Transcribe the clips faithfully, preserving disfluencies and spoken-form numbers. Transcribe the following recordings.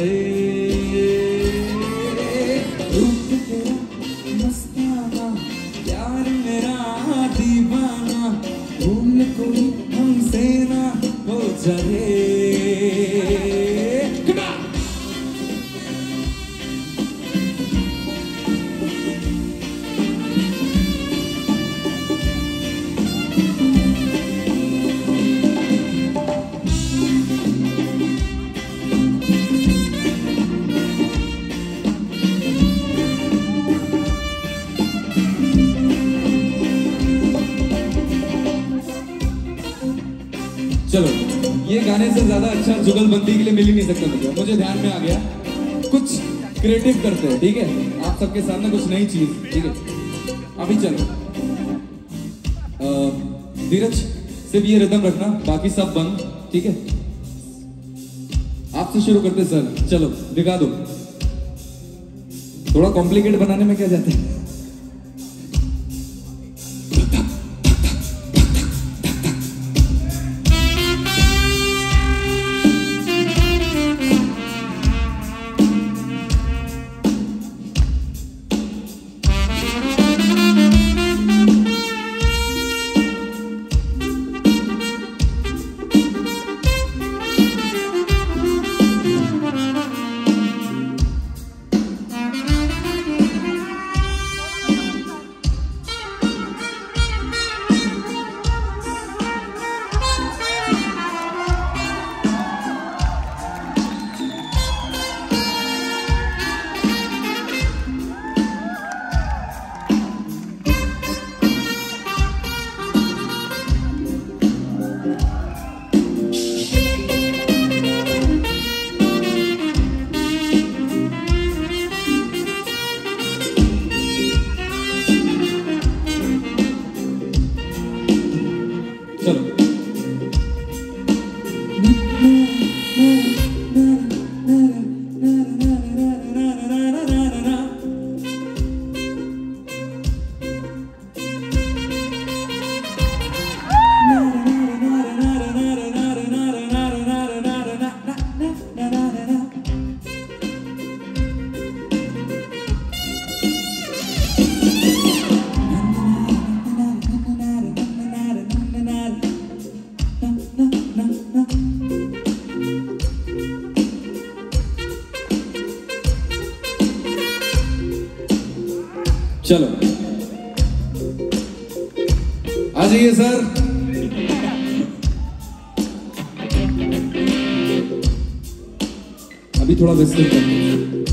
जाए। रूप तेरा मस्ताना, प्यार मेरा दीवाना, भूल कोई हमसे ना हो जाए। चलो, ये गाने से ज्यादा अच्छा जुगलबंदी के लिए मिल ही नहीं सकता मुझे। मुझे ध्यान में आ गया, कुछ क्रिएटिव करते हैं, ठीक है? आप सबके सामने कुछ नई चीज, ठीक है? अभी चलो, धीरज सिर्फ ये रिदम रखना, बाकी सब बंद, ठीक है? आपसे शुरू करते सर, चलो दिखा दो। थोड़ा कॉम्प्लिकेट बनाने में क्या जाता है? चलो आ जाइए सर। अभी थोड़ा विस्तृत करते हैं।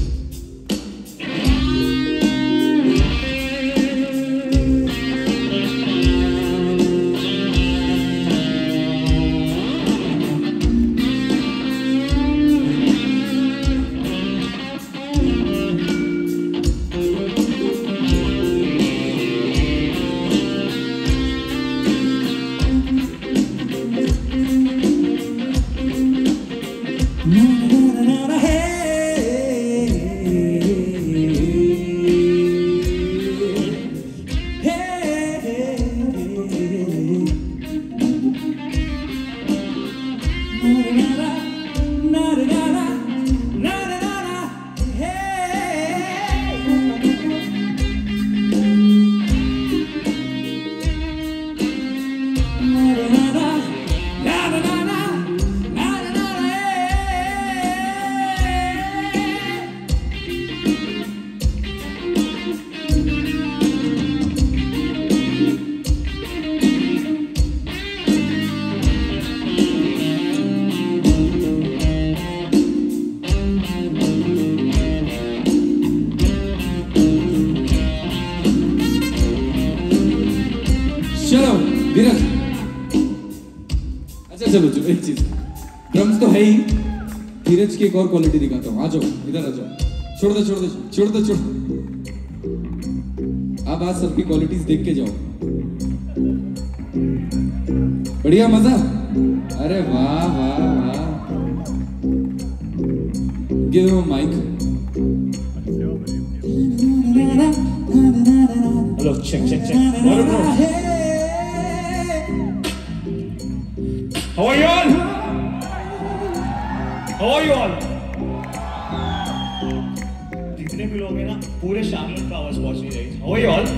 चलो धीरज, अच्छा चलो जो एक चीज, ड्रम्स तो है ही, धीरज की एक और क्वालिटी दिखाता हूँ। आ जाओ इधर आ जाओ, छोड़ दो छोड़ दो छोड़ दो छोड़ दो। अब आज सबकी क्वालिटीज देख के जाओ। बढ़िया मजा, अरे वाह वाह वाह। Give him a mic. Hello check check check. What bro? How are you all? How are you all? जितने भी लोग हैं ना पूरे शार्लेट का आवाज पहुंचनी चाहिए। How are you all?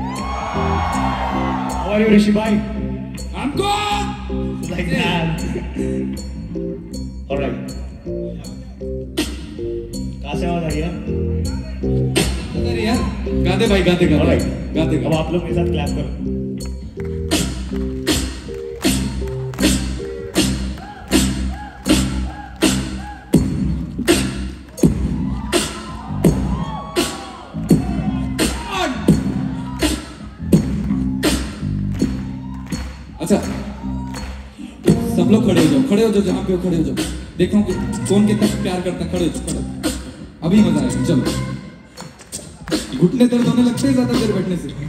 How are you ऋषि भाई? I'm good. Like that. Alright. कहाँ से आवाज आ रही है? अरे यार गाते भाई गाते गाते Alright. गाते अब आप लोग मेरे साथ क्लैप करो। अच्छा सब लोग खड़े हो जाओ, खड़े हो जाओ, जहाँ पे हो खड़े हो जाओ। देखता हूँ कि कौन कितना प्यार करता है। खड़े हो जाओ, खड़े। अभी मजा आएगा, चलो। घुटने दर्द होने लगते हैं ज्यादा देर बैठने से।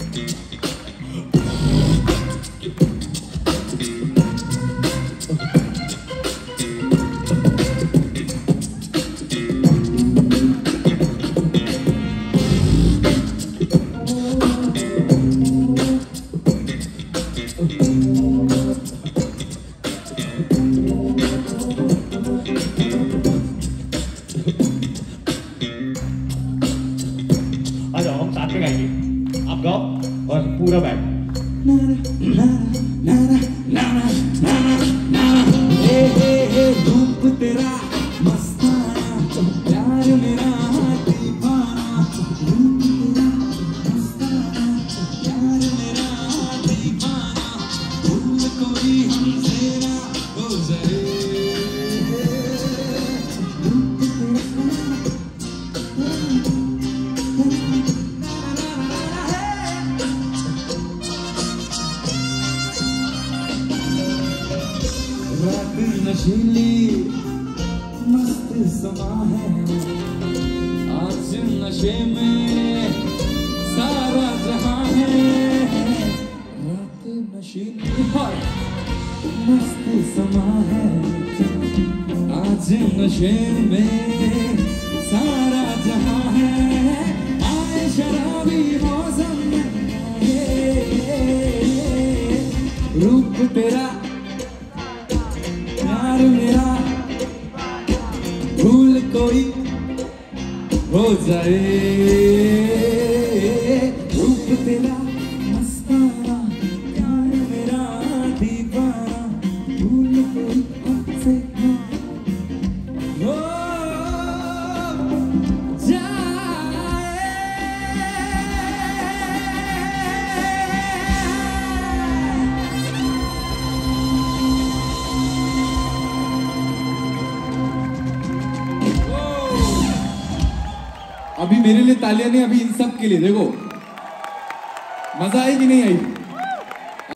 आ जाओ हम साथ में गाएंगे, आप गाओ और पूरा बैठ। रूप तेरा मस्ताना, प्यार मेरा दीवाना। रूप तेरा मस्ताना, प्यार मेरा दीवाना। भूल कोई हमसे ना हो जाए। रात नशीली मस्त समा है, आज नशे में सारा जहां है। रात नशीली मस्त समा है, आज नशे में सारा जहां है। आए शराबी मौसम में, रूप तेरा प्यार मेरा, भूल कोई हो जाए। रूप तेरा मस्ताना, प्यार मेरा दीवाना। भूल कोई हमसे ना हो जाए। अभी मेरे लिए तालियां नहीं, अभी इन सब के लिए। देखो मजा आई कि नहीं आई?